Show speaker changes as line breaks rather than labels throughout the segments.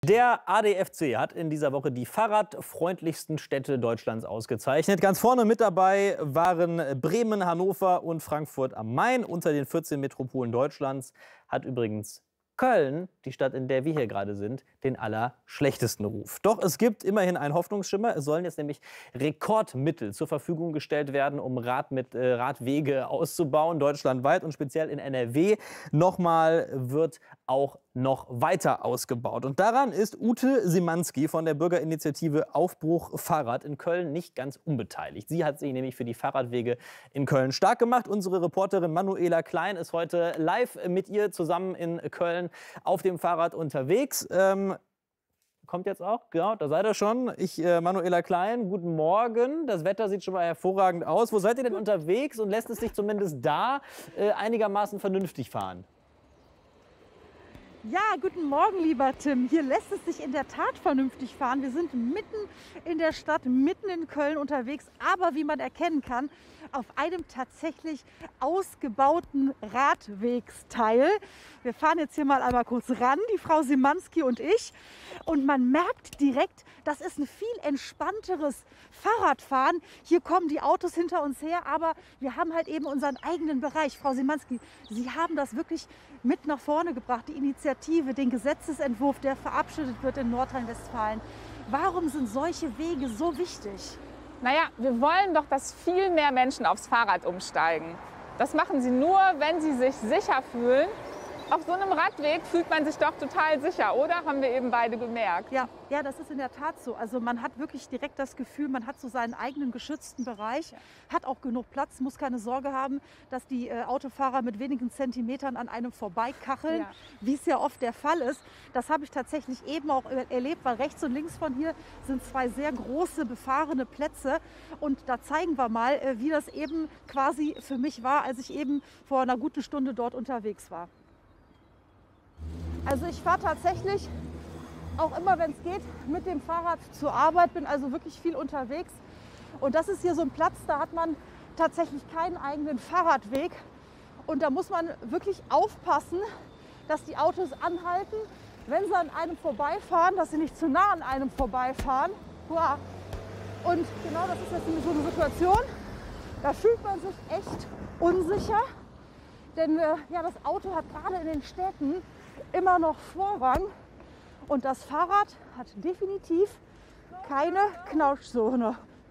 Der ADFC hat in dieser Woche die fahrradfreundlichsten Städte Deutschlands ausgezeichnet. Ganz vorne mit dabei waren Bremen, Hannover und Frankfurt am Main. Unter den 14 Metropolen Deutschlands hat übrigens Köln, die Stadt, in der wir hier gerade sind, den allerschlechtesten Ruf. Doch es gibt immerhin einen Hoffnungsschimmer. Es sollen jetzt nämlich Rekordmittel zur Verfügung gestellt werden, um Radwege auszubauen, deutschlandweit und speziell in NRW. Nochmal wird auch noch weiter ausgebaut. Und daran ist Ute Szymanski von der Bürgerinitiative Aufbruch Fahrrad in Köln nicht ganz unbeteiligt. Sie hat sich nämlich für die Fahrradwege in Köln stark gemacht. Unsere Reporterin Manuela Klein ist heute live mit ihr zusammen in Köln auf dem Fahrrad unterwegs. Kommt jetzt auch, genau, da seid ihr schon. Manuela Klein, guten Morgen. Das Wetter sieht schon mal hervorragend aus. Wo seid ihr denn unterwegs und lässt es sich zumindest da einigermaßen vernünftig fahren?
Ja, guten Morgen, lieber Tim. Hier lässt es sich in der Tat vernünftig fahren. Wir sind mitten in der Stadt, mitten in Köln unterwegs, aber wie man erkennen kann, auf einem tatsächlich ausgebauten Radwegsteil. Wir fahren jetzt hier mal einmal kurz ran, die Frau Szymanski und ich. Und man merkt direkt, das ist ein viel entspannteres Fahrradfahren. Hier kommen die Autos hinter uns her, aber wir haben halt eben unseren eigenen Bereich. Frau Szymanski, Sie haben das wirklich mit nach vorne gebracht, die Initiative, den Gesetzesentwurf, der verabschiedet wird in Nordrhein-Westfalen. Warum sind solche Wege so wichtig?
Naja, wir wollen doch, dass viel mehr Menschen aufs Fahrrad umsteigen. Das machen sie nur, wenn sie sich sicher fühlen. Auf so einem Radweg fühlt man sich doch total sicher, oder? Haben wir eben beide gemerkt.
Ja, das ist in der Tat so. Also man hat wirklich direkt das Gefühl, man hat so seinen eigenen geschützten Bereich, hat auch genug Platz, muss keine Sorge haben, dass die Autofahrer mit wenigen Zentimetern an einem vorbeikacheln, wie es ja oft der Fall ist. Das habe ich tatsächlich eben auch erlebt, weil rechts und links von hier sind zwei sehr große befahrene Plätze. Und da zeigen wir mal, wie das eben quasi für mich war, als ich eben vor einer guten Stunde dort unterwegs war. Also ich fahre tatsächlich auch immer, wenn es geht, mit dem Fahrrad zur Arbeit, bin also wirklich viel unterwegs. Und das ist hier so ein Platz, da hat man tatsächlich keinen eigenen Fahrradweg. Und da muss man wirklich aufpassen, dass die Autos anhalten, wenn sie an einem vorbeifahren, dass sie nicht zu nah an einem vorbeifahren. Und genau das ist jetzt so eine Situation, da fühlt man sich echt unsicher. Denn das Auto hat gerade in den Städten immer noch Vorrang und das Fahrrad hat definitiv keine Knautschzone.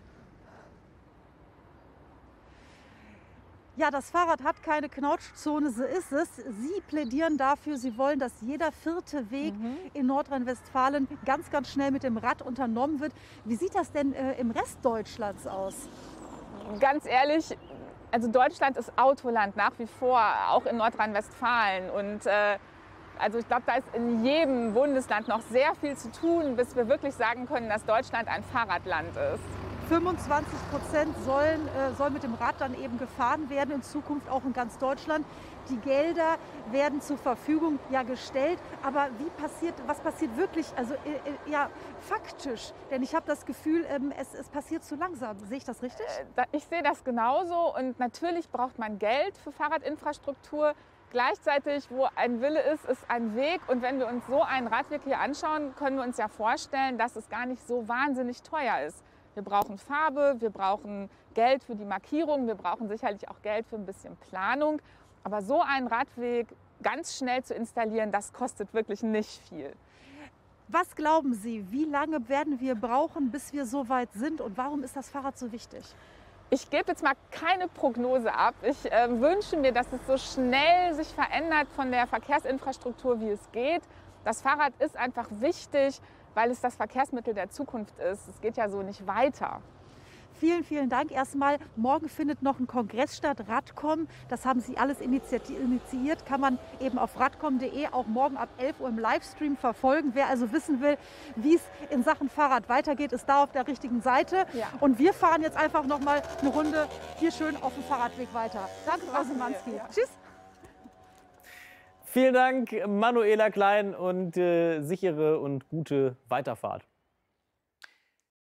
Ja, das Fahrrad hat keine Knautschzone, so ist es. Sie plädieren dafür, Sie wollen, dass jeder vierte Weg in Nordrhein-Westfalen ganz, ganz schnell mit dem Rad unternommen wird. Wie sieht das denn im Rest Deutschlands aus?
Ganz ehrlich, also Deutschland ist Autoland nach wie vor, auch in Nordrhein-Westfalen. Und also ich glaube, da ist in jedem Bundesland noch sehr viel zu tun, bis wir wirklich sagen können, dass Deutschland ein Fahrradland ist.
25% soll mit dem Rad dann eben gefahren werden, in Zukunft auch in ganz Deutschland. Die Gelder werden zur Verfügung gestellt. Aber was passiert wirklich, also faktisch? Denn ich habe das Gefühl, es passiert zu langsam. Sehe ich das richtig?
Ich sehe das genauso. Und natürlich braucht man Geld für Fahrradinfrastruktur. Gleichzeitig, wo ein Wille ist, ist ein Weg. Und wenn wir uns so einen Radweg hier anschauen, können wir uns ja vorstellen, dass es gar nicht so wahnsinnig teuer ist. Wir brauchen Farbe, wir brauchen Geld für die Markierung, wir brauchen sicherlich auch Geld für ein bisschen Planung. Aber so einen Radweg ganz schnell zu installieren, das kostet wirklich nicht viel.
Was glauben Sie, wie lange werden wir brauchen, bis wir so weit sind? Und warum ist das Fahrrad so wichtig?
Ich gebe jetzt mal keine Prognose ab. Ich wünsche mir, dass es so schnell sich verändert von der Verkehrsinfrastruktur, wie es geht. Das Fahrrad ist einfach wichtig, weil es das Verkehrsmittel der Zukunft ist. Es geht ja so nicht weiter.
Vielen, vielen Dank. Erstmal, morgen findet noch ein Kongress statt, Radcom. Das haben Sie alles initiiert. Kann man eben auf radcom.de auch morgen ab 11 Uhr im Livestream verfolgen. Wer also wissen will, wie es in Sachen Fahrrad weitergeht, ist da auf der richtigen Seite. Ja. Und wir fahren jetzt einfach noch mal eine Runde hier schön auf dem Fahrradweg weiter. Danke, Frau Szymanski. Ja. Tschüss.
Vielen Dank, Manuela Klein, und sichere und gute Weiterfahrt.